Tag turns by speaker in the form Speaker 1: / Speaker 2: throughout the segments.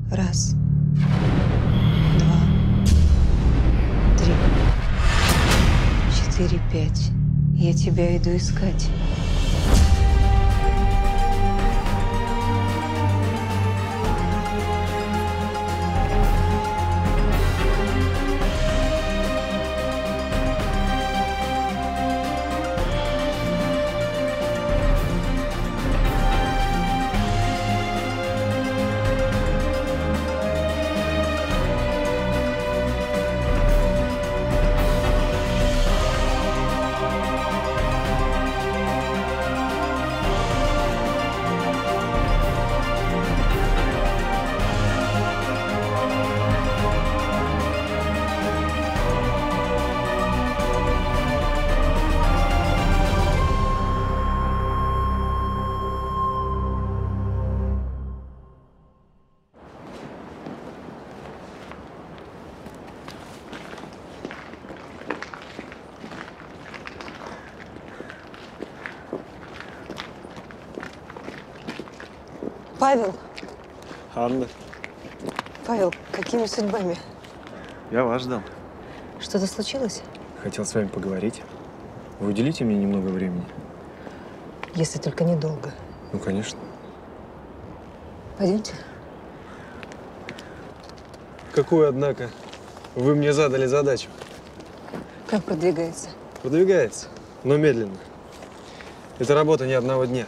Speaker 1: Раз, два, три, 4, 5. Я тебя иду искать. Павел.
Speaker 2: Анна.
Speaker 1: Павел, какими судьбами?
Speaker 2: Я вас ждал.
Speaker 1: Что-то случилось?
Speaker 2: Хотел с вами поговорить. Вы уделите мне немного времени?
Speaker 1: Если только недолго.
Speaker 2: Ну, конечно.
Speaker 1: Пойдемте.
Speaker 2: Какую, однако? Вы мне задали задачу.
Speaker 1: Как продвигается?
Speaker 2: Продвигается, но медленно. Это работа не одного дня.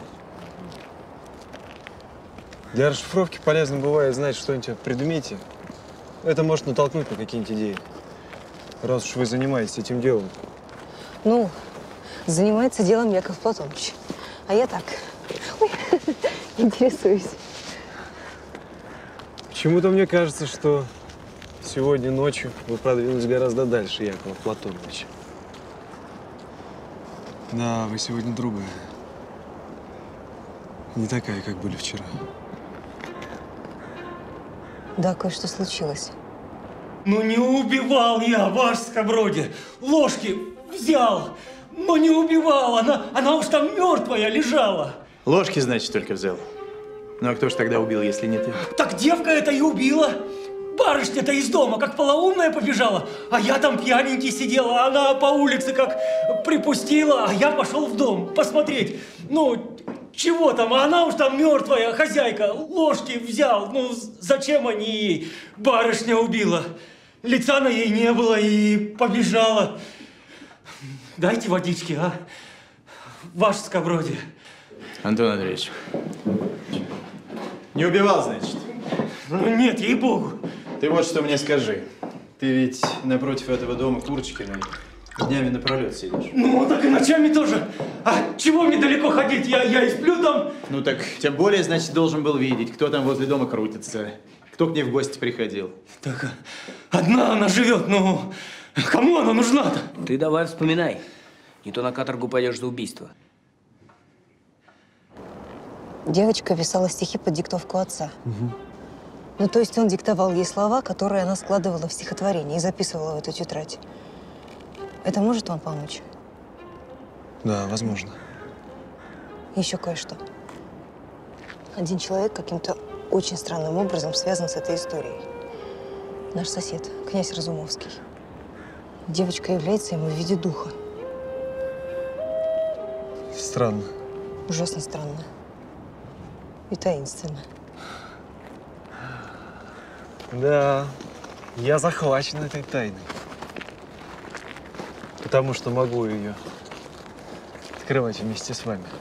Speaker 2: Для расшифровки полезно бывает знать что-нибудь о предмете. Это может натолкнуть на какие-нибудь идеи. Раз уж вы занимаетесь этим делом.
Speaker 1: Ну, занимается делом Яков Платонович. А я так, интересуюсь.
Speaker 2: Почему-то мне кажется, что сегодня ночью вы продвинулись гораздо дальше Якова Платоновича. Да, вы сегодня другая. Не такая, как были вчера.
Speaker 1: Да, кое-что случилось.
Speaker 3: Ну не убивал я, ваше скоброди. Ложки взял, но не убивал. Она уж там мертвая лежала.
Speaker 4: Ложки, значит, только взял. Ну а кто ж тогда убил, если не ты?
Speaker 3: Так девка это и убила. Барышня-то из дома как полоумная побежала, а я там пьяненький сидел, а она по улице как припустила, а я пошел в дом посмотреть. Ну, чего там, а она уж там мертвая, хозяйка, ложки взял. Ну, зачем они ей? Барышня убила. Лица на ей не было и побежала. Дайте водички, а? Ваше скоброди.
Speaker 4: Антон Андреевич, не убивал, значит?
Speaker 3: Ну, нет, ей-богу.
Speaker 4: Ты вот что мне скажи. Ты ведь напротив этого дома Курочкиной днями напролет сидишь.
Speaker 3: Ну, так и ночами тоже. А чего мне далеко ходить? Я и сплю там.
Speaker 4: Ну так, тем более, значит, должен был видеть, кто там возле дома крутится, кто к ней в гости приходил.
Speaker 3: Так, одна она живет, ну, кому она нужна-то?
Speaker 5: Ты давай вспоминай. Не то на каторгу пойдешь за убийство.
Speaker 1: Девочка писала стихи под диктовку отца. Ну, то есть он диктовал ей слова, которые она складывала в стихотворение и записывала в эту тетрадь. Это может вам помочь?
Speaker 2: Да, возможно.
Speaker 1: Еще кое-что. Один человек каким-то очень странным образом связан с этой историей. Наш сосед, князь Разумовский. Девочка является ему в виде духа.
Speaker 2: Странно.
Speaker 1: Ужасно странно. И таинственно.
Speaker 2: Да, я захвачен этой тайной. Потому что могу ее открывать вместе с вами.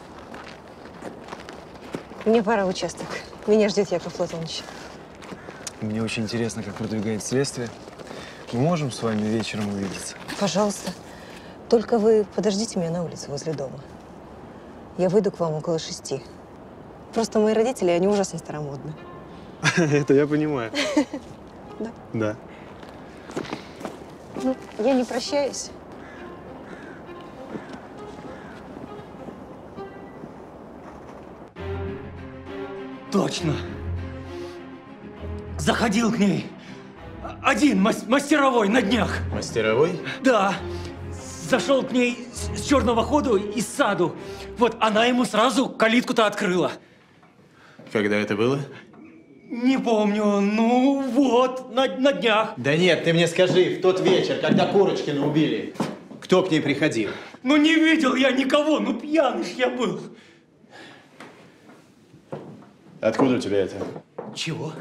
Speaker 1: Мне пора в участок. Меня ждет Яков Платонович.
Speaker 2: Мне очень интересно, как продвигается следствие. Мы можем с вами вечером увидеться?
Speaker 1: Пожалуйста. Только вы подождите меня на улице возле дома. Я выйду к вам около 6. Просто мои родители, они ужасно старомодны.
Speaker 2: Это я понимаю.
Speaker 1: Да.
Speaker 2: Да.
Speaker 1: Ну, я не прощаюсь.
Speaker 3: Точно. Заходил к ней. Один мастеровой на днях.
Speaker 4: Мастеровой?
Speaker 3: Да. Зашел к ней с черного ходу из саду. Вот она ему сразу калитку-то открыла.
Speaker 4: Когда это было?
Speaker 3: Не помню. Ну вот, на днях.
Speaker 4: Да нет, ты мне скажи, в тот вечер, когда Курочкина убили, кто к ней приходил?
Speaker 3: Ну не видел я никого, ну пьяный ж я был.
Speaker 4: Откуда у тебя это?
Speaker 3: Чего?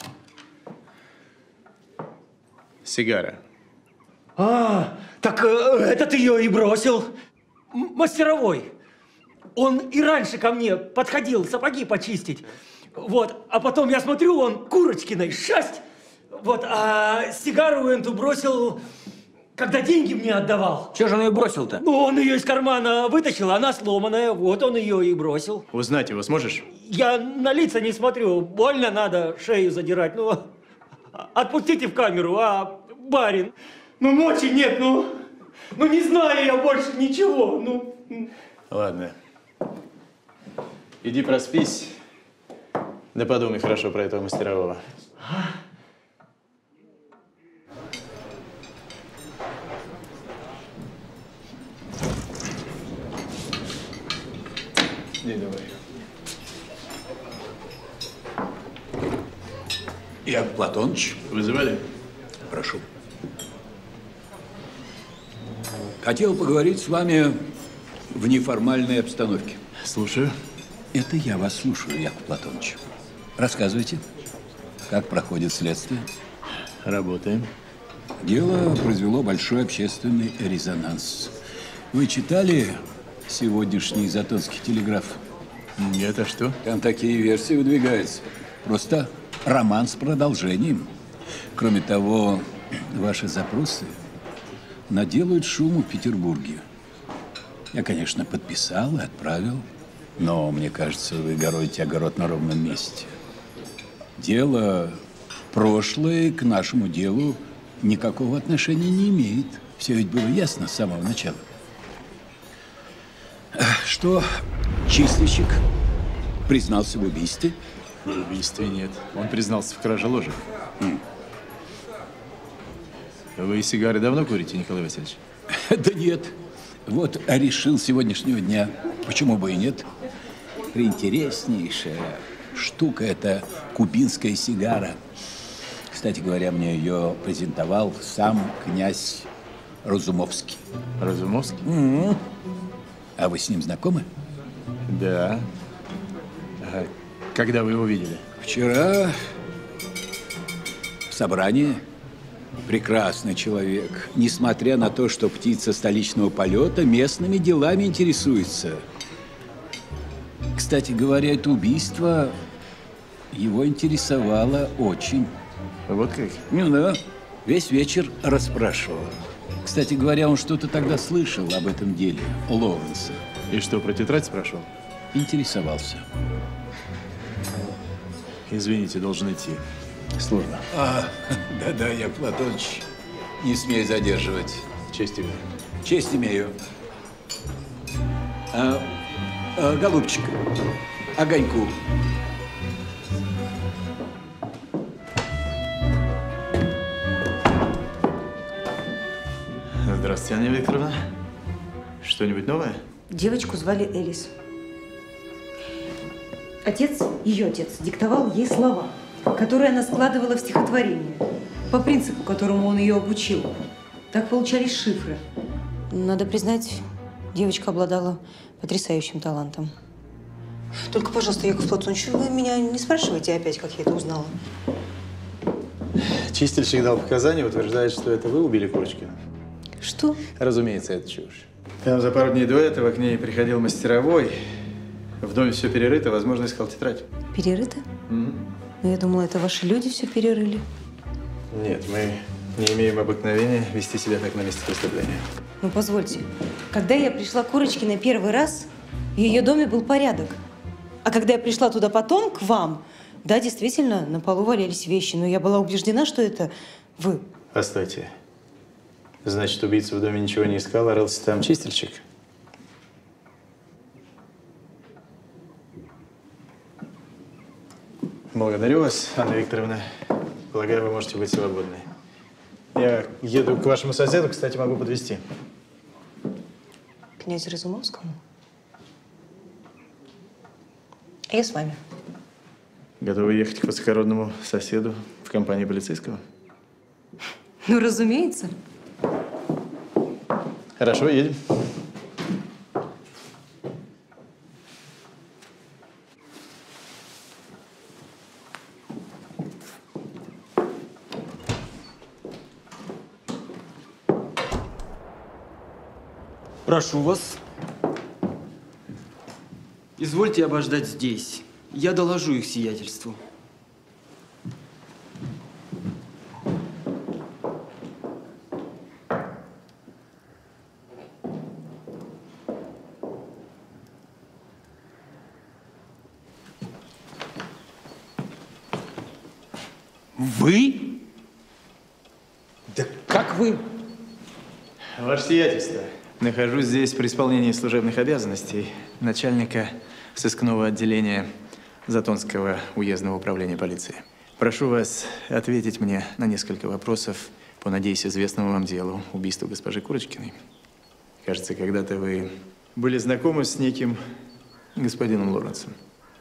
Speaker 4: Сигара.
Speaker 3: А, так этот ее и бросил. Мастеровой. Он и раньше ко мне подходил сапоги почистить. Вот, а потом я смотрю, он Курочкиной шасть. Вот, а сигару эту бросил, когда деньги мне отдавал.
Speaker 5: Чего же он ее бросил-то?
Speaker 3: Ну, он ее из кармана вытащил, она сломанная, вот он ее и бросил.
Speaker 4: Узнать его сможешь?
Speaker 3: Я на лица не смотрю, больно надо шею задирать. Ну, отпустите в камеру, а, барин? Ну, мочи нет, ну не знаю я больше ничего, ну.
Speaker 4: Ладно. Иди проспись, да подумай хорошо про этого мастерового. Иди давай.
Speaker 6: Яков Платоныч,
Speaker 4: Вызывали?
Speaker 6: прошу. Хотел поговорить с вами в неформальной обстановке.
Speaker 4: Слушаю.
Speaker 6: Это я вас слушаю, Яков Платоныч. Рассказывайте, как проходит следствие.
Speaker 4: Работаем.
Speaker 6: Дело произвело большой общественный резонанс. Вы читали сегодняшний Затонский телеграф?
Speaker 4: Нет, а что?
Speaker 6: Там такие версии выдвигаются. Просто роман с продолжением. Кроме того, ваши запросы наделают шуму в Петербурге. Я, конечно, подписал и отправил, но мне кажется, вы городите огород на ровном месте. Дело прошлое к нашему делу никакого отношения не имеет. Все ведь было ясно с самого начала. Что числищик признался в убийстве?
Speaker 4: В убийстве нет. Он признался в краже ложек. Вы сигары давно курите, Николай Васильевич?
Speaker 6: Да нет. Вот решил сегодняшнего дня. Почему бы и нет? Приинтереснейшая штука – это кубинская сигара. Кстати говоря, мне ее презентовал сам князь Разумовский.
Speaker 4: Разумовский?
Speaker 6: А вы с ним знакомы?
Speaker 4: Да. А когда вы его видели?
Speaker 6: Вчера в собрании. Прекрасный человек. Несмотря на то, что птица столичного полета местными делами интересуется. Кстати говоря, это убийство его интересовало очень.
Speaker 4: Вот как?
Speaker 6: Ну да, весь вечер расспрашивал. Кстати говоря, он что-то тогда слышал об этом деле Лоуренса.
Speaker 4: И что, про тетрадь спрашивал?
Speaker 6: Интересовался.
Speaker 4: Извините, должен идти. Сложно.
Speaker 6: Да-да, я, Платоныч, не смей задерживать.
Speaker 4: Честь имею.
Speaker 6: Честь имею. Голубчик, огоньку.
Speaker 4: Здравствуйте, Анна Викторовна. Что-нибудь новое?
Speaker 7: Девочку звали Элис. Отец, ее отец, диктовал ей слова, которые она складывала в стихотворение, по принципу, которому он ее обучил. Так получались шифры.
Speaker 1: Надо признать, девочка обладала потрясающим талантом. Только, пожалуйста, Яков Платонович, вы меня не спрашивайте опять, как я это узнала.
Speaker 4: Чистильщик дал показания, утверждает, что это вы убили Курочкину.
Speaker 1: Что?
Speaker 4: Разумеется, это чушь. Там за пару дней до этого к ней приходил мастеровой. В доме все перерыто, возможно, искал тетрадь.
Speaker 1: Перерыто? Ну, я думала, это ваши люди все перерыли.
Speaker 4: Нет, мы не имеем обыкновения вести себя так на месте преступления.
Speaker 7: Ну, позвольте, когда я пришла к Курочкиной первый раз, в ее доме был порядок. А когда я пришла туда потом, к вам, да, действительно, на полу валялись вещи, но я была убеждена, что это вы.
Speaker 4: Постойте. Значит, убийца в доме ничего не искал, а рылся там чистильщик? Благодарю вас, Анна Викторовна. Полагаю, вы можете быть свободны. Я еду к вашему соседу, кстати, могу подвезти.
Speaker 1: Князю Разумовскому? Я с вами.
Speaker 4: Готовы ехать к высокородному соседу в компании полицейского?
Speaker 7: Ну, разумеется.
Speaker 4: Хорошо, едем.
Speaker 8: Прошу вас. Извольте обождать здесь. Я доложу их сиятельству.
Speaker 6: Вы? Да как вы?
Speaker 4: Ваше сиятельство, нахожусь здесь при исполнении служебных обязанностей начальника сыскного отделения Затонского уездного управления полиции. Прошу вас ответить мне на несколько вопросов по, надеюсь, известному вам делу убийства госпожи Курочкиной. Кажется, когда-то вы были знакомы с неким господином Лоренсом.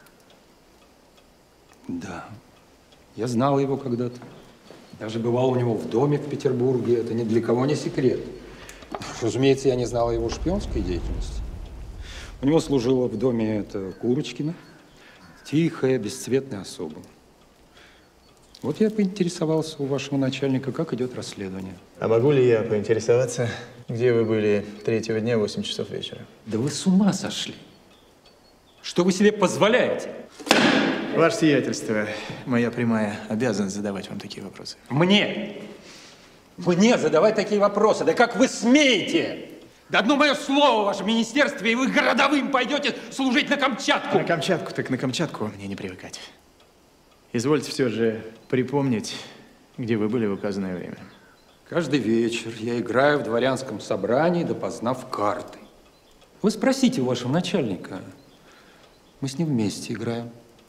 Speaker 6: Да, я знал его когда-то. Даже бывал у него в доме в Петербурге. Это ни для кого не секрет. Разумеется, я не знал о его шпионской деятельности. У него служила в доме эта Курочкина. Тихая, бесцветная особа. Вот я поинтересовался у вашего начальника, как идет расследование.
Speaker 4: А могу ли я поинтересоваться, где вы были 3-го дня в 8 часов вечера?
Speaker 6: Да вы с ума сошли. Что вы себе позволяете?
Speaker 4: Ваше сиятельство, моя прямая обязанность задавать вам такие вопросы.
Speaker 6: Мне? Мне задавать такие вопросы? Да как вы смеете? Да одно мое слово в вашем министерстве, и вы городовым пойдете служить на Камчатку.
Speaker 4: На Камчатку, так на Камчатку мне не привыкать. Извольте все же припомнить, где вы были в указанное время.
Speaker 6: Каждый вечер я играю в дворянском собрании, допоздна в карты. Вы спросите у вашего начальника. Мы с ним вместе играем.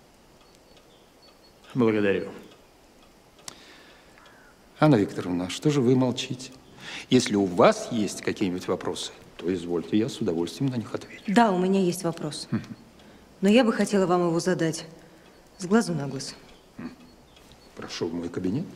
Speaker 4: Благодарю.
Speaker 6: Анна Викторовна, что же вы молчите? Если у вас есть какие-нибудь вопросы, то извольте, я с удовольствием на них отвечу.
Speaker 7: Да, у меня есть вопрос. Но я бы хотела вам его задать с глазу на глаз.
Speaker 6: Прошу в мой кабинет.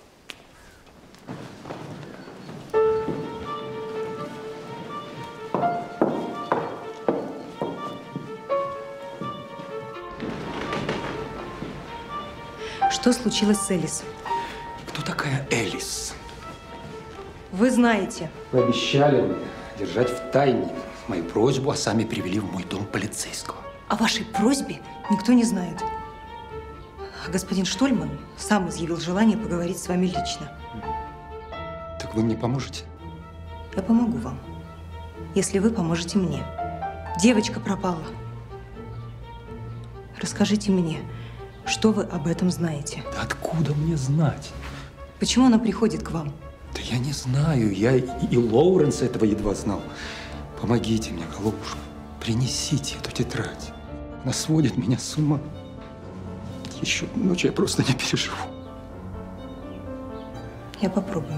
Speaker 7: Что случилось с Элис?
Speaker 6: Кто такая Элис?
Speaker 7: Вы знаете.
Speaker 6: Вы обещали мне держать в тайне мою просьбу, а сами привели в мой дом полицейского.
Speaker 7: О вашей просьбе никто не знает. А господин Штольман сам изъявил желание поговорить с вами лично.
Speaker 6: Так вы мне поможете?
Speaker 7: Я помогу вам, если вы поможете мне. Девочка пропала. Расскажите мне, что вы об этом знаете?
Speaker 6: Да откуда мне знать?
Speaker 7: Почему она приходит к вам?
Speaker 6: Да я не знаю. Я и Лоуренс этого едва знал. Помогите мне, голубушка. Принесите эту тетрадь. Она сводит меня с ума. Еще одну ночь я просто не переживу.
Speaker 7: Я попробую.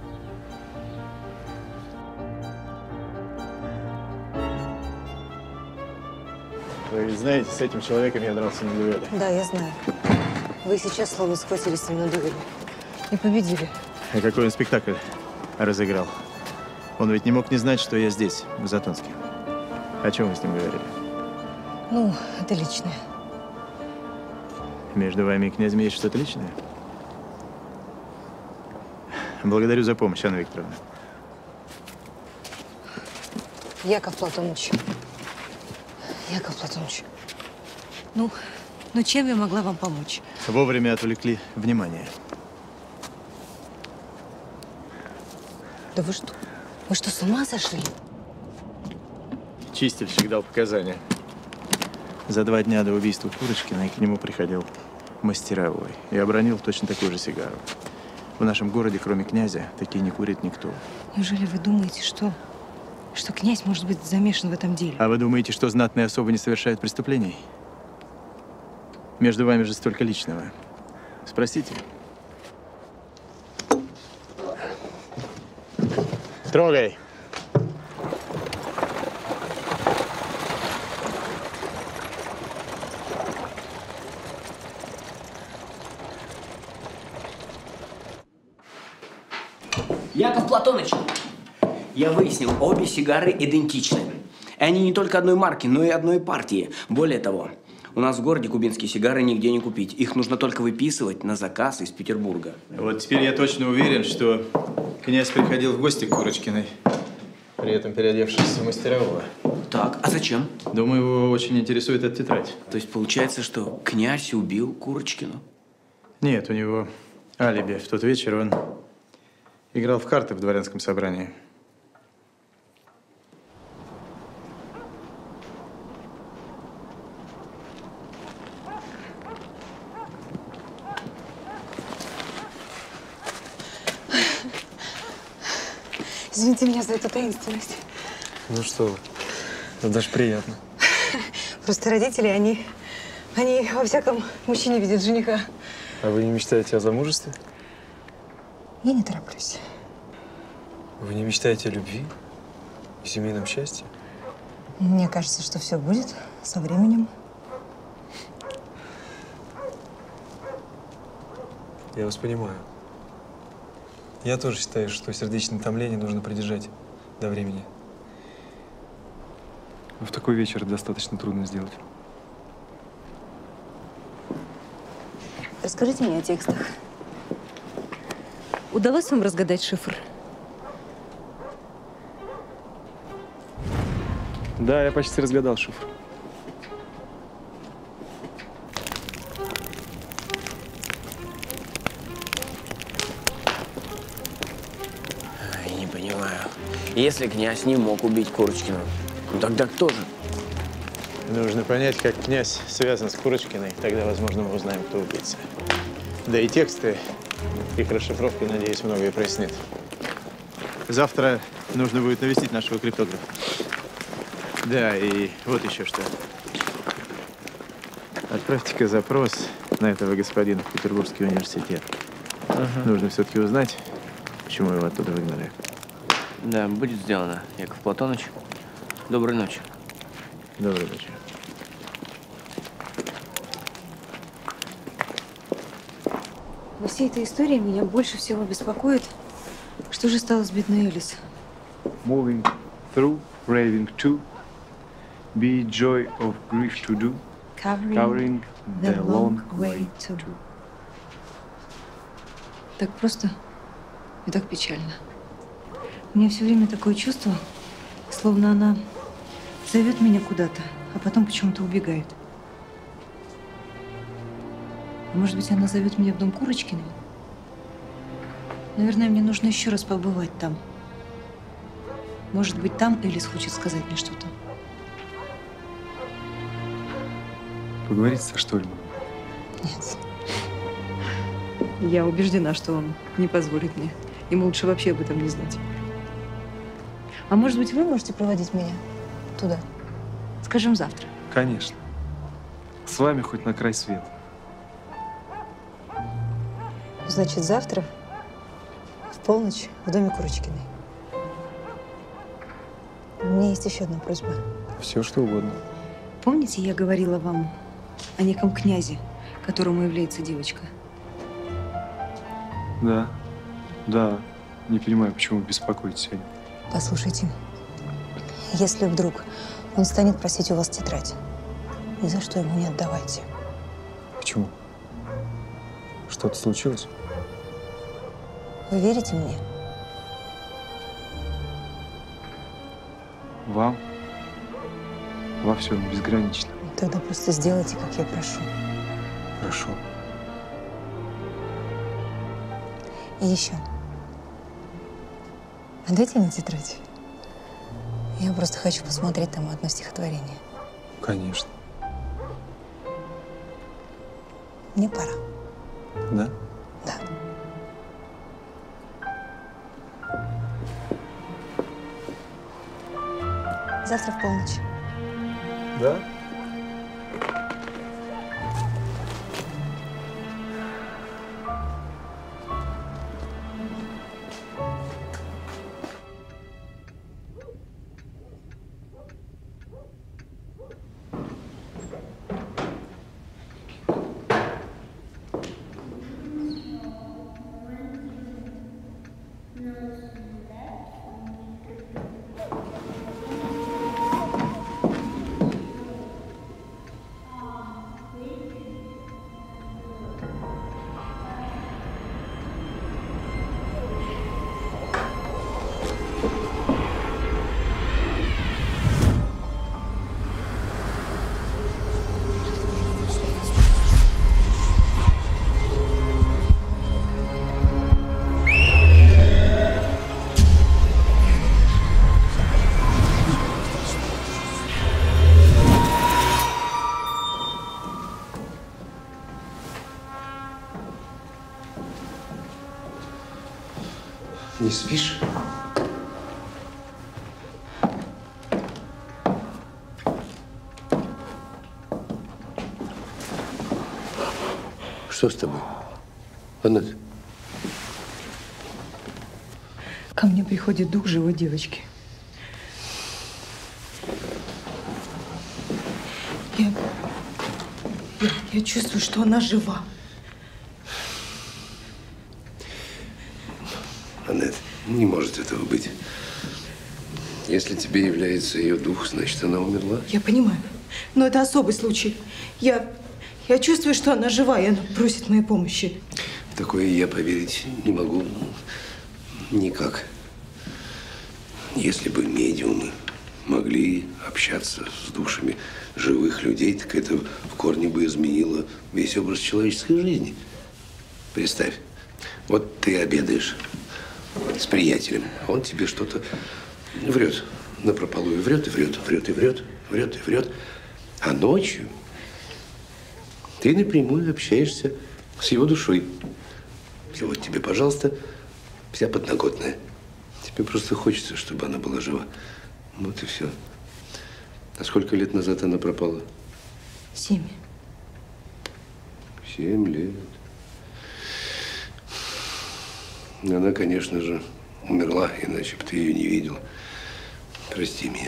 Speaker 4: Вы знаете, с этим человеком я дрался на дуэли.
Speaker 1: Да, я знаю. Вы сейчас словно схватились с ним на дуэли. И победили.
Speaker 4: И какой он спектакль разыграл? Он ведь не мог не знать, что я здесь, в Затонске. О чем вы с ним говорили?
Speaker 1: Ну, это личное.
Speaker 4: Между вами и князем есть что-то личное? Благодарю за помощь, Анна Викторовна.
Speaker 1: Яков Платоныч. Яков Платоныч. Ну, чем я могла вам помочь?
Speaker 4: Вовремя отвлекли внимание.
Speaker 1: Да вы что? Вы что, с ума сошли?
Speaker 4: Чистильщик дал показания. За 2 дня до убийства Курочкиной к нему приходил мастеровой и обронил точно такую же сигару. В нашем городе, кроме князя, такие не курит никто.
Speaker 1: Неужели вы думаете, что князь может быть замешан в этом деле?
Speaker 4: А вы думаете, что знатные особы не совершают преступлений? Между вами же столько личного. Спросите. Трогай.
Speaker 5: Яков Платоныч, я выяснил, обе сигары идентичны. И они не только одной марки, но и одной партии. Более того, у нас в городе кубинские сигары нигде не купить. Их нужно только выписывать на заказ из Петербурга.
Speaker 4: Вот теперь я точно уверен, что князь приходил в гости к Курочкиной, при этом переодевшись в мастерового.
Speaker 5: Так, а зачем?
Speaker 4: Думаю, его очень интересует эта тетрадь.
Speaker 5: То есть получается, что князь убил Курочкину?
Speaker 4: Нет, у него алиби. В тот вечер он играл в карты в дворянском собрании.
Speaker 1: Извините меня за эту таинственность.
Speaker 2: Ну что вы, это даже приятно.
Speaker 1: Просто родители, они во всяком мужчине видят жениха.
Speaker 2: А вы не мечтаете о замужестве?
Speaker 1: Я не тороплюсь.
Speaker 2: Вы не мечтаете о любви и семейном счастье?
Speaker 1: Мне кажется, что все будет со временем.
Speaker 2: Я вас понимаю. Я тоже считаю, что сердечное томление нужно придержать до времени. Но в такой вечер достаточно трудно сделать.
Speaker 7: Расскажите мне о текстах. Удалось вам разгадать шифр?
Speaker 2: Да, я почти разгадал шифр.
Speaker 5: Я не понимаю. Если князь не мог убить Курочкину, ну тогда кто же?
Speaker 4: Нужно понять, как князь связан с Курочкиной. Тогда, возможно, мы узнаем, кто убийца. Да и тексты, их расшифровка, надеюсь, многое прояснит. Завтра нужно будет навестить нашего криптографа. Да, и вот еще что. Отправьте-ка запрос на этого господина в Петербургский университет. Нужно все-таки узнать, почему его оттуда выгнали.
Speaker 5: Да, будет сделано, Яков Платоныч. Доброй ночи.
Speaker 4: Доброй ночи.
Speaker 7: Во всей этой истории меня больше всего беспокоит, что же стало с бедной Элис.
Speaker 2: Moving through, raving to, be joy of grief to do, covering the long way to.
Speaker 7: Так просто и так печально. У меня все время такое чувство, словно она зовет меня куда-то, а потом почему-то убегает. Может быть, она зовет меня в дом Курочкиной? Наверное, мне нужно еще раз побывать там. Может быть, там Элис хочет сказать мне что-то.
Speaker 2: Поговорить со Штольманом?
Speaker 1: Нет.
Speaker 7: Я убеждена, что он не позволит мне. Ему лучше вообще об этом не знать.
Speaker 1: А может быть, вы можете проводить меня туда?
Speaker 7: Скажем, завтра.
Speaker 2: Конечно. С вами хоть на край света.
Speaker 1: Значит, завтра в полночь в доме Курочкиной. У меня есть еще одна просьба.
Speaker 2: Все, что угодно.
Speaker 7: Помните, я говорила вам о неком князе, которому является девочка?
Speaker 2: Да. Да. Не понимаю, почему вы беспокоитесь сегодня.
Speaker 1: Послушайте, если вдруг он станет просить у вас тетрадь, ни за что ему не отдавайте.
Speaker 2: Почему? Что-то случилось?
Speaker 1: Вы верите мне?
Speaker 2: Вам? Во всем безгранично.
Speaker 1: Тогда просто сделайте, как я прошу.
Speaker 2: Хорошо.
Speaker 1: И еще. Отдайте мне тетрадь. Я просто хочу посмотреть там одно стихотворение.
Speaker 2: Конечно.
Speaker 1: Мне пора.
Speaker 2: Да?
Speaker 1: Да. Завтра в полночь.
Speaker 2: Да?
Speaker 9: No. Не спишь? Что с тобой? Аннет?
Speaker 7: Ко мне приходит дух живой девочки. Я чувствую, что она жива.
Speaker 9: Аннет, не может этого быть. Если тебе является ее дух, значит, она умерла.
Speaker 7: Я понимаю, но это особый случай. Я чувствую, что она жива, и она просит моей помощи.
Speaker 9: В такое я поверить не могу никак. Если бы медиумы могли общаться с душами живых людей, так это в корне бы изменило весь образ человеческой жизни. Представь, вот ты обедаешь с приятелем, он тебе что-то врет напропалую, врет и врет, врет и врет, врет и врет. А ночью ты напрямую общаешься с его душой. И вот тебе, пожалуйста, вся подноготная. Тебе просто хочется, чтобы она была жива. Вот и все. А сколько лет назад она пропала?
Speaker 7: 7.
Speaker 9: 7 лет. Она, конечно же, умерла, иначе бы ты ее не видел. Прости меня.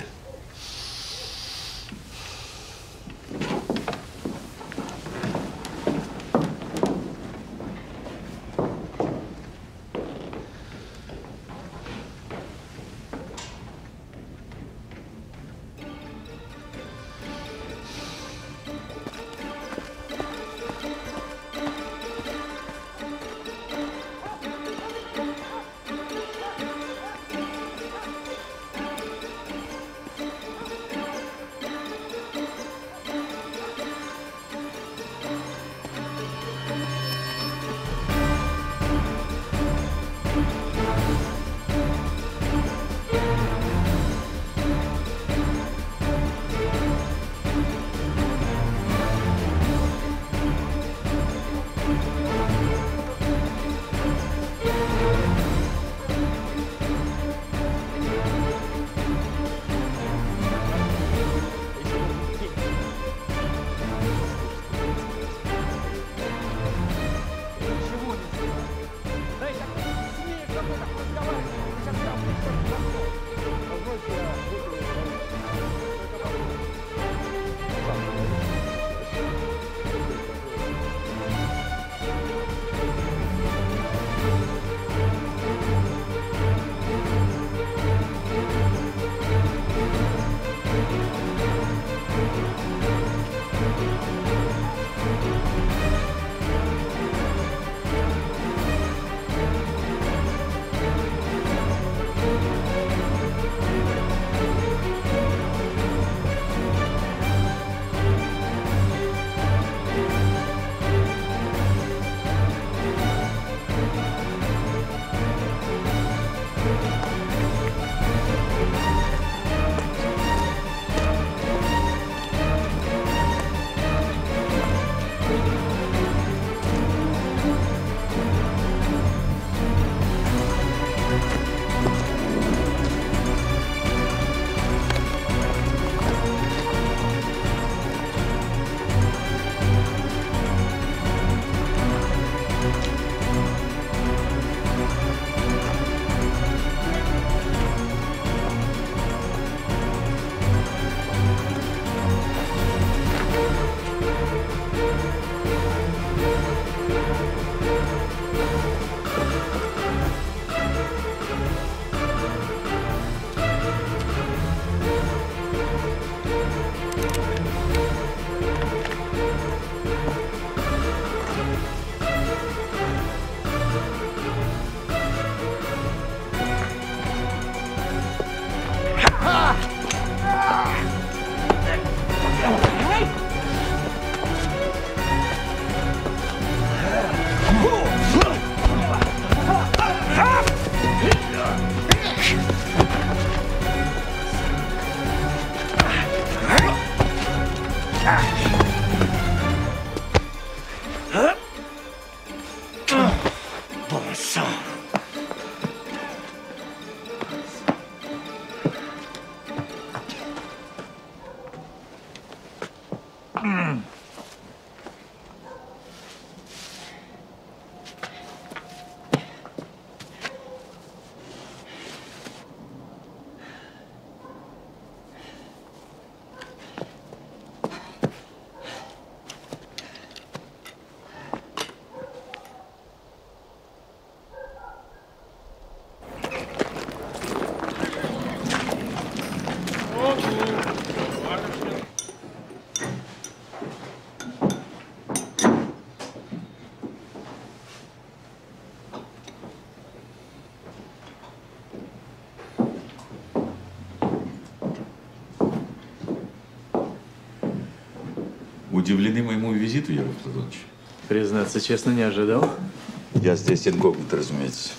Speaker 10: удивлены моему визиту, Яков Платоныч?
Speaker 4: Признаться честно, не ожидал.
Speaker 10: Я здесь инкогнито, разумеется.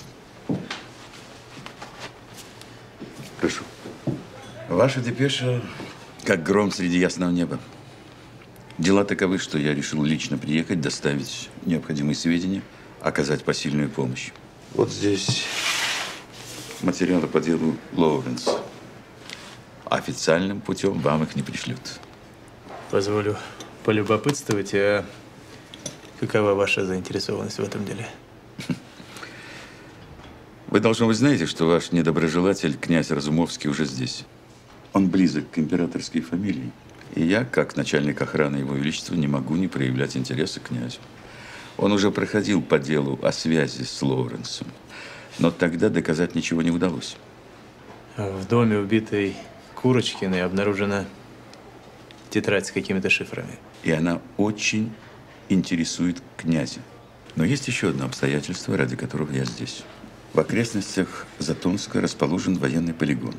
Speaker 11: Прошу. Ваша депеша как гром среди ясного неба. Дела таковы, что я решил лично приехать, доставить необходимые сведения, оказать посильную помощь. Вот здесь материалы по делу Лоуренс. Официальным путем вам их не пришлют.
Speaker 4: Позволю полюбопытствовать, а какова ваша заинтересованность в этом деле?
Speaker 11: Вы, должно быть, знаете, что ваш недоброжелатель, князь Разумовский, уже здесь. Он близок к императорской фамилии. И я, как начальник охраны Его Величества, не могу не проявлять интереса к князю. Он уже проходил по делу о связи с Лоуренсом, но тогда доказать ничего не удалось.
Speaker 4: В доме убитой Курочкиной обнаружена тетрадь с какими-то шифрами.
Speaker 11: И она очень интересует князя. Но есть еще одно обстоятельство, ради которого я здесь. В окрестностях Затонска расположен военный полигон.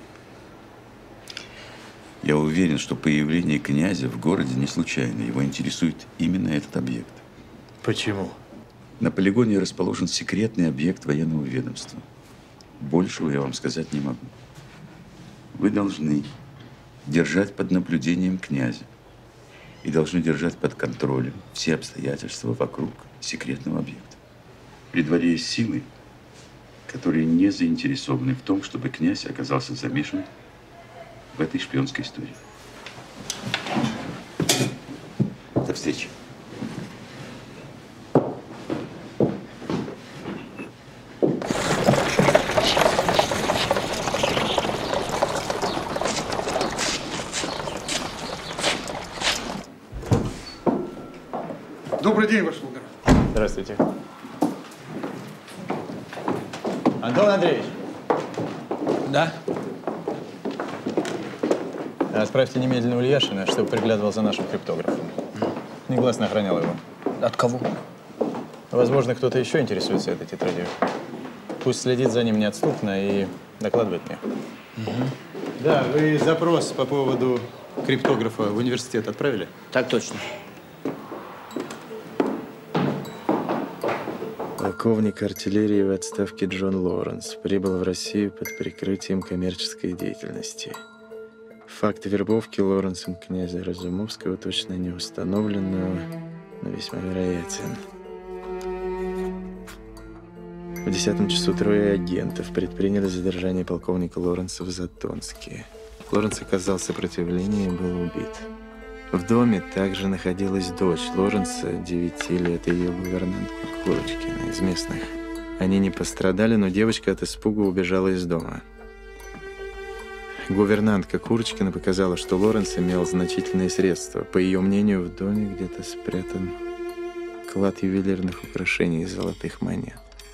Speaker 11: Я уверен, что появление князя в городе не случайно. Его интересует именно этот объект.
Speaker 4: Почему?
Speaker 11: На полигоне расположен секретный объект военного ведомства. Большего я вам сказать не могу. Вы должны держать под наблюдением князя и должны держать под контролем все обстоятельства вокруг секретного объекта. При дворе есть силы, которые не заинтересованы в том, чтобы князь оказался замешан в этой шпионской истории. До встречи.
Speaker 12: Добрый день, Ваше Благородие.
Speaker 4: Здравствуйте. Антон Андреевич.
Speaker 12: Да?
Speaker 4: Отправьте немедленно Ульяшина, чтобы приглядывал за нашим криптографом. Негласно охранял его.
Speaker 12: От кого?
Speaker 4: Возможно, кто-то еще интересуется этой тетрадью. Пусть следит за ним неотступно и докладывает мне. Да, вы запрос по поводу криптографа в университет отправили?
Speaker 5: Так точно.
Speaker 4: Полковник артиллерии в отставке Джон Лоуренс прибыл в Россию под прикрытием коммерческой деятельности. Факт вербовки Лоуренсом князя Разумовского точно не установлен, но весьма вероятен. В 10 часу 3 агентов предприняли задержание полковника Лоуренса в Затонске. Лоуренс оказал сопротивление и был убит. В доме также находилась дочь Лоуренса, 9 лет, и ее гувернантка Курочкина из местных. Они не пострадали, но девочка от испуга убежала из дома. Гувернантка Курочкина показала, что Лоуренс имел значительные средства. По ее мнению, в доме где-то спрятан клад ювелирных украшений и золотых монет.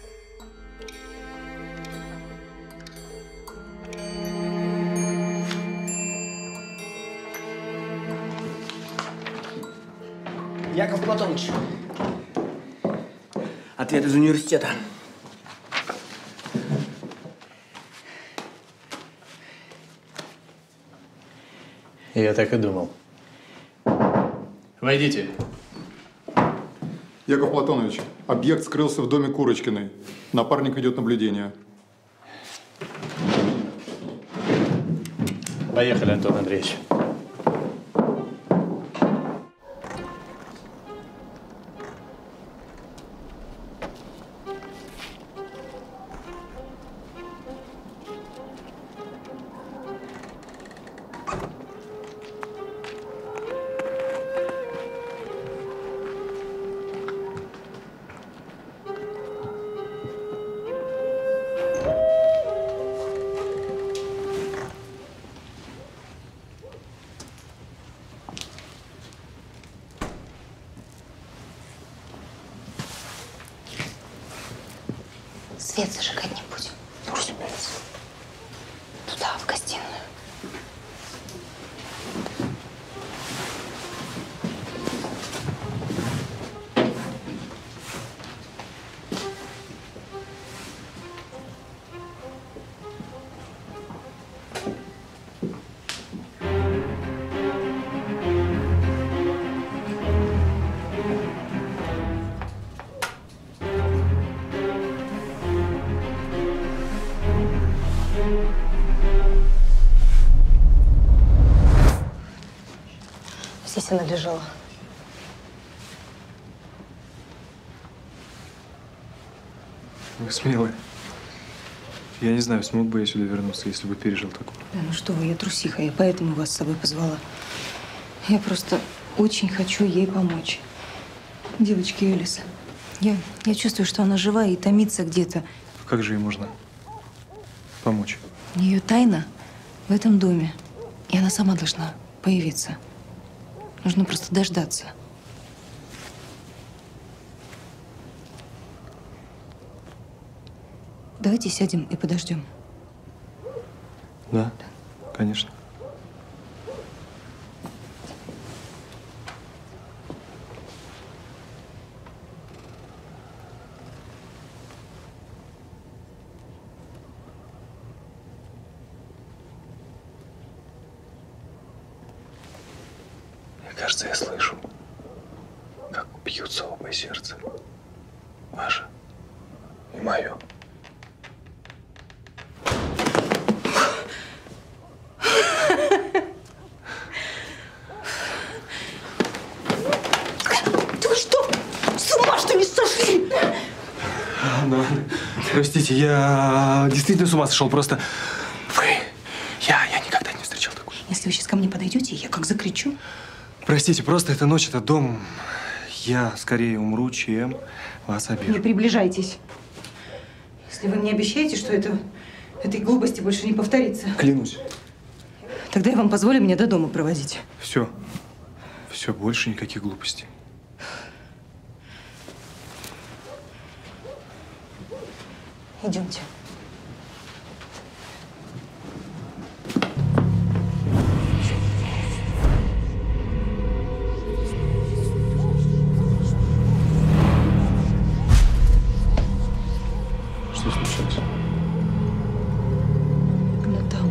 Speaker 5: Яков Платоныч. Ответ из университета.
Speaker 4: Я так и думал. Войдите.
Speaker 12: Яков Платонович, объект скрылся в доме Курочкиной. Напарник ведет наблюдение.
Speaker 4: Поехали, Антон Андреевич.
Speaker 1: Свет зажигать не будем.
Speaker 11: Ну, разумеется.
Speaker 1: Туда, в гостиную. она лежала.
Speaker 2: Вы смелые. Я не знаю, смог бы я сюда вернуться, если бы пережил такое.
Speaker 7: Да, ну что вы, я трусиха, я поэтому вас с собой позвала. Я просто очень хочу ей помочь. Девочке Элис. Я чувствую, что она жива и томится где-то.
Speaker 2: Как же ей можно помочь?
Speaker 7: Ее тайна в этом доме. И она сама должна появиться. Нужно просто дождаться. Давайте сядем и подождем.
Speaker 2: Да, конечно.
Speaker 13: Мне кажется, я слышу, как бьются оба сердца. Ваше и мое.
Speaker 7: Да вы что, с ума что ли сошли?
Speaker 8: Да, простите, я действительно с ума сошел. Просто я никогда не встречал такого.
Speaker 7: Если вы сейчас ко мне подойдете, я как закричу.
Speaker 2: Простите, просто эта ночь, этот дом. Я скорее умру, чем вас обижу.
Speaker 7: Не приближайтесь. Если вы мне обещаете, что этой глупости больше не повторится.
Speaker 2: Клянусь.
Speaker 7: Тогда я вам позволю меня до дома проводить.
Speaker 2: Все. Все, больше никаких глупостей.
Speaker 1: Идемте.
Speaker 2: Что случилось?
Speaker 7: Она там.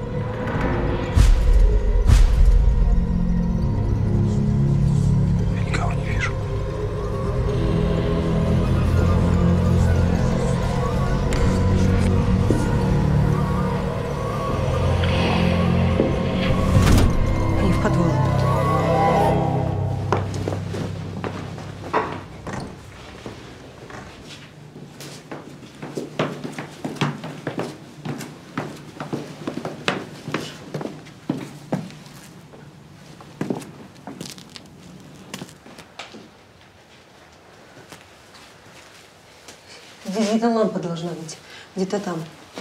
Speaker 2: Я никого не вижу.
Speaker 7: Они в подвал идут.
Speaker 1: Здесь где-то лампа должна быть. Где-то там.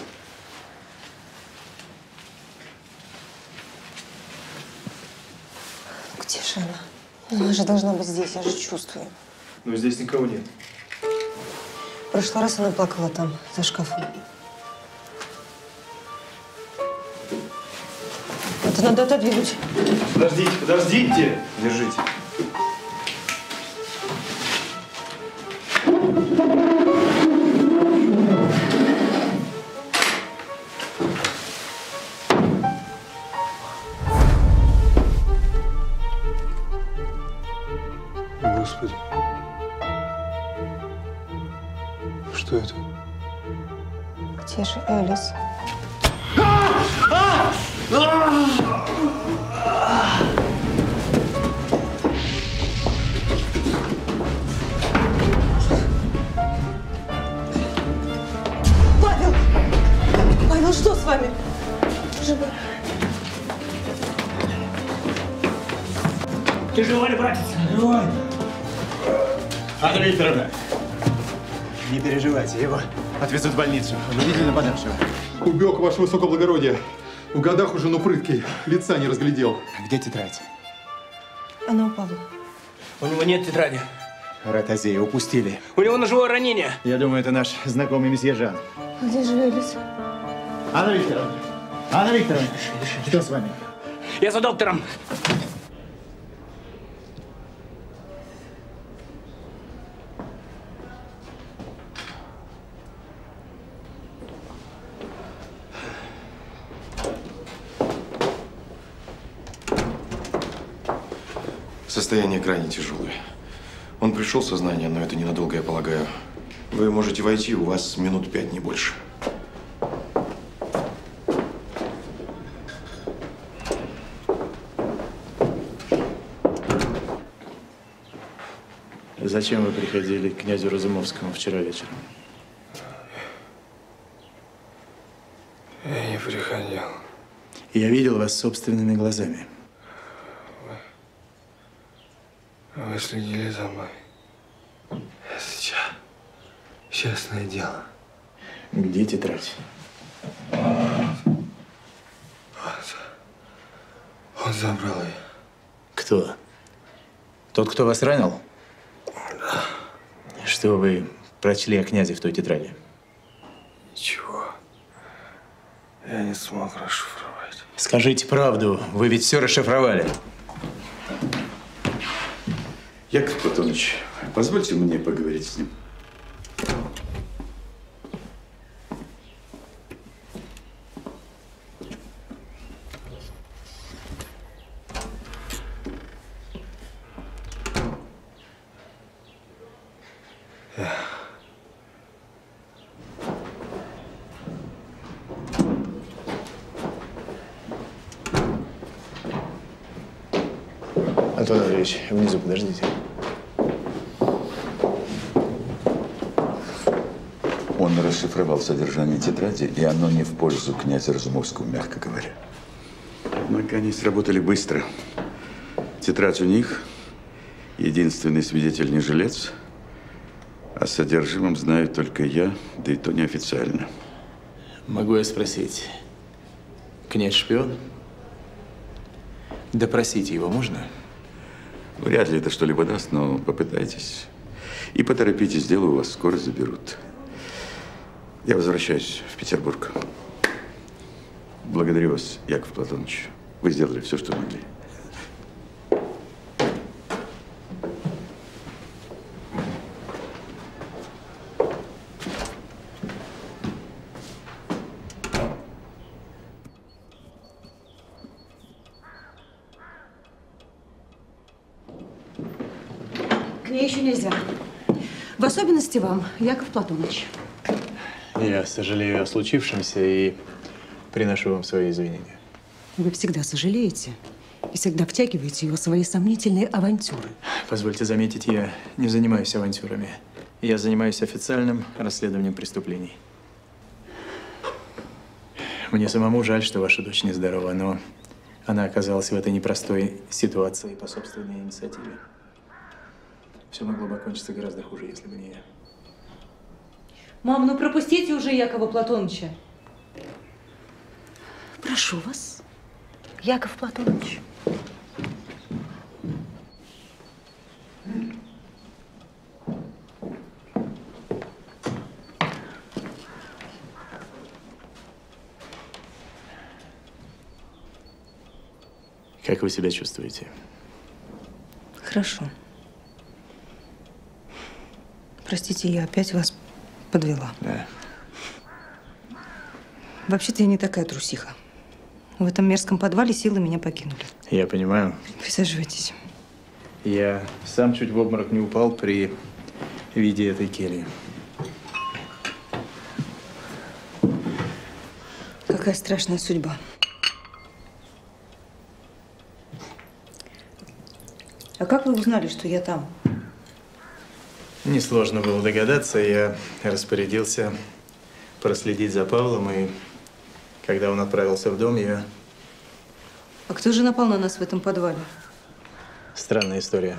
Speaker 1: Где же она? Она же должна быть здесь, я же чувствую.
Speaker 2: Но здесь никого нет.
Speaker 1: В прошлый раз она плакала там, за шкафом. Это надо отодвинуть.
Speaker 2: Подождите, подождите! Держите.
Speaker 12: Господи. Что это?
Speaker 1: Где же Элис?
Speaker 7: Павел! Павел, что с вами? Живой.
Speaker 3: Ты живой ли, братец? Живой.
Speaker 4: Анна Викторовна, не переживайте, его отвезут в больницу. Вы видели нападавшего?
Speaker 12: Убег, ваше высокоблагородие. В годах уже, но прыткий. Лица не разглядел.
Speaker 4: Где тетрадь?
Speaker 1: Она у Павла.
Speaker 5: У него нет тетради.
Speaker 4: Ротозея упустили.
Speaker 5: У него ножевое ранение.
Speaker 4: Я думаю, это наш знакомый месье Жан.
Speaker 1: Где же Элис?
Speaker 4: Анна Викторовна! Анна Викторовна! Что с вами?
Speaker 5: Я за доктором.
Speaker 14: Состояние крайне тяжелое. Он пришел в сознание, но это ненадолго, я полагаю. Вы можете войти, у вас минут 5, не больше.
Speaker 4: Зачем вы приходили к князю Разумовскому вчера вечером?
Speaker 13: Я не приходил.
Speaker 4: Я видел вас собственными глазами.
Speaker 13: Вы следили за мной. Это честное дело.
Speaker 4: Где тетрадь?
Speaker 13: Он забрал ее.
Speaker 4: Кто? Тот, кто вас ранил?
Speaker 13: Да.
Speaker 4: Что вы прочли о князе в той тетради?
Speaker 13: Ничего. Я не смог расшифровать.
Speaker 4: Скажите правду, вы ведь все расшифровали.
Speaker 11: Яков Платоныч, позвольте мне поговорить с ним.
Speaker 4: Антон Андреевич, внизу подождите.
Speaker 11: Он расшифровал содержание тетради, и оно не в пользу князя Разумовского, мягко говоря. Однако они сработали быстро. Тетрадь у них, единственный свидетель не жилец, о содержимом знаю только я, да и то неофициально.
Speaker 4: Могу я спросить, князь шпион? Допросить его можно?
Speaker 11: Вряд ли это что-либо даст, но попытайтесь. И поторопитесь, дело у вас скоро заберут. Я возвращаюсь в Петербург. Благодарю вас, Яков Платоныч. Вы сделали все, что могли.
Speaker 7: К ней еще нельзя. В особенности вам, Яков Платоныч.
Speaker 4: Я сожалею о случившемся и приношу вам свои извинения.
Speaker 7: Вы всегда сожалеете и всегда втягиваете его в свои сомнительные авантюры.
Speaker 4: Позвольте заметить, я не занимаюсь авантюрами. Я занимаюсь официальным расследованием преступлений. Мне самому жаль, что ваша дочь нездорова, но она оказалась в этой непростой ситуации по собственной инициативе. Все могло бы окончиться гораздо хуже, если бы не я.
Speaker 7: Мам, ну пропустите уже Якова Платоныча. Прошу вас, Яков Платоныч.
Speaker 4: Как вы себя чувствуете?
Speaker 1: Хорошо. Простите, я опять вас подвела.
Speaker 4: Да.
Speaker 1: Вообще-то я не такая трусиха. В этом мерзком подвале силы меня покинули.
Speaker 4: Я понимаю.
Speaker 1: Присаживайтесь.
Speaker 4: Я сам чуть в обморок не упал при виде этой кельи.
Speaker 1: Какая страшная судьба. А как вы узнали, что я там?
Speaker 4: Несложно было догадаться. Я распорядился проследить за Павлом, и когда он отправился в дом, я…
Speaker 1: А кто же напал на нас в этом подвале?
Speaker 4: Странная история.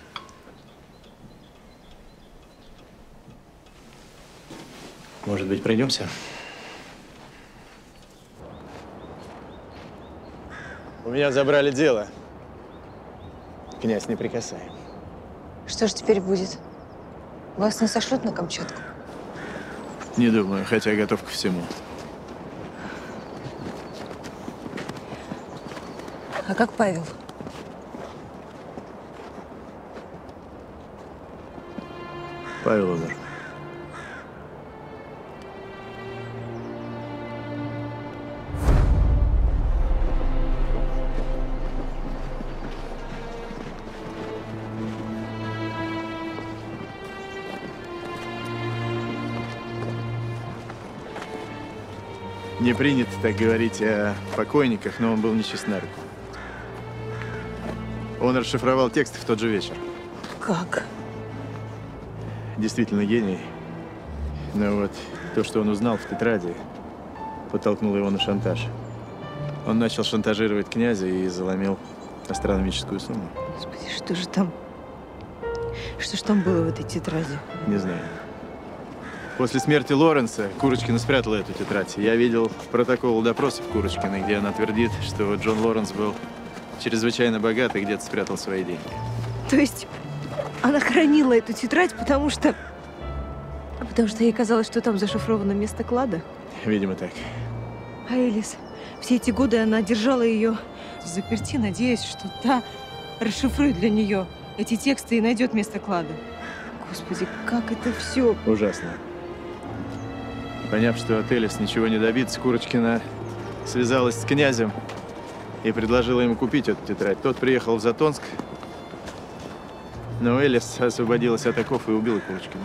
Speaker 4: Может быть, пройдемся? У меня забрали дело. Князь, не прикасай.
Speaker 1: Что ж теперь будет? Вас не сошлют на Камчатку?
Speaker 4: Не думаю, хотя готов ко всему.
Speaker 1: А как Павел?
Speaker 4: Павел умер. Не принято так говорить о покойниках, но он был нечист на руку. Он расшифровал текст в тот же вечер.
Speaker 1: Как?
Speaker 4: действительно гений. Но вот то, что он узнал в тетради, подтолкнуло его на шантаж. Он начал шантажировать князя и заломил астрономическую сумму.
Speaker 7: Господи, что же там? Что ж там было в этой тетради?
Speaker 4: Не знаю. После смерти Лоренса Курочкина спрятала эту тетрадь. Я видел протокол допросов Курочкиной, где она твердит, что Джон Лоренс был чрезвычайно богат и где-то спрятал свои деньги.
Speaker 7: То есть она хранила эту тетрадь, потому что ей казалось, что там зашифровано место клада?
Speaker 4: Видимо, так.
Speaker 7: А Элис, все эти годы она держала ее взаперти, надеясь, что та расшифрует для нее эти тексты и найдет место клада. Господи, как это все?
Speaker 4: Ужасно. Поняв, что от Элис ничего не добиться, Курочкина связалась с князем и предложила ему купить эту тетрадь. Тот приехал в Затонск, но Элис освободилась от оков и убила Курочкину.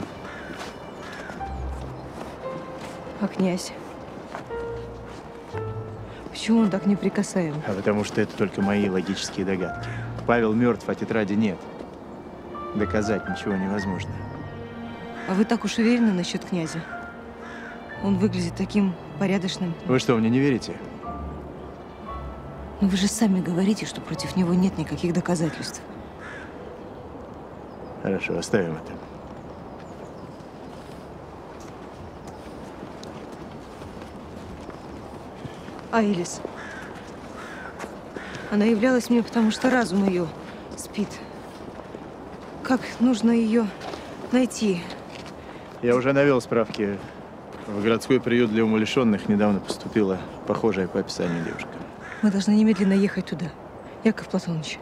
Speaker 7: А князь? Почему он так неприкасаем?
Speaker 4: А потому что это только мои логические догадки. Павел мертв, а тетради нет. Доказать ничего невозможно.
Speaker 7: А вы так уж уверены насчет князя? Он выглядит таким порядочным.
Speaker 4: Вы что, мне не верите?
Speaker 7: Но вы же сами говорите, что против него нет никаких доказательств.
Speaker 4: Хорошо, оставим это.
Speaker 7: А Элис? Она являлась мне, потому что разум ее спит. Как нужно ее найти?
Speaker 4: Я уже навел справки. В городской приют для умалишенных недавно поступила похожая по описанию девушка.
Speaker 7: Мы должны немедленно ехать туда. Яков Платонович.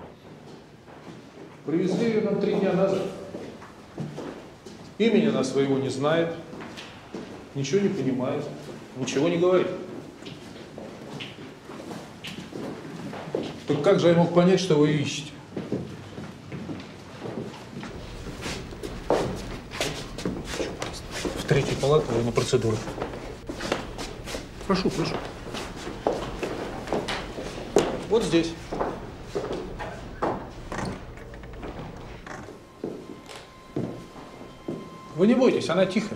Speaker 15: Привезли ее нам 3 дня назад. Имени она своего не знает, ничего не понимает, ничего не говорит. Так как же я мог понять, что вы ее ищете? В 3-й палате на процедуру. Прошу, прошу. Вот здесь. Вы не бойтесь, она тихая.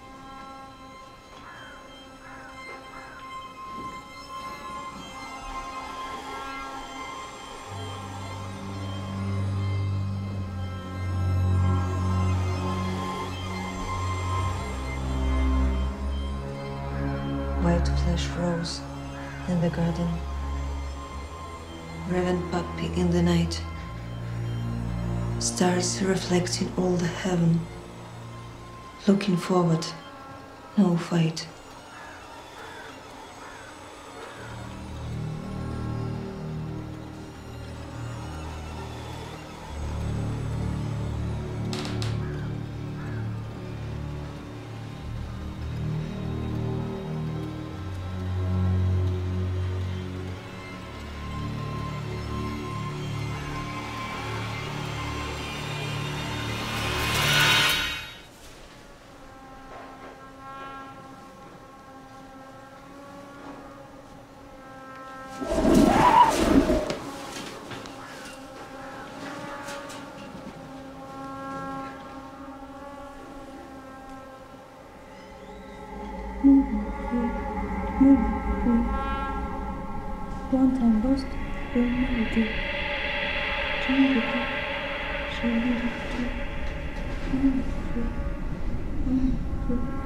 Speaker 1: White flesh rose in the garden, raven puppy in the night, stars reflecting all the heaven, looking forward, no fight.
Speaker 16: One time lost, will never do. Shall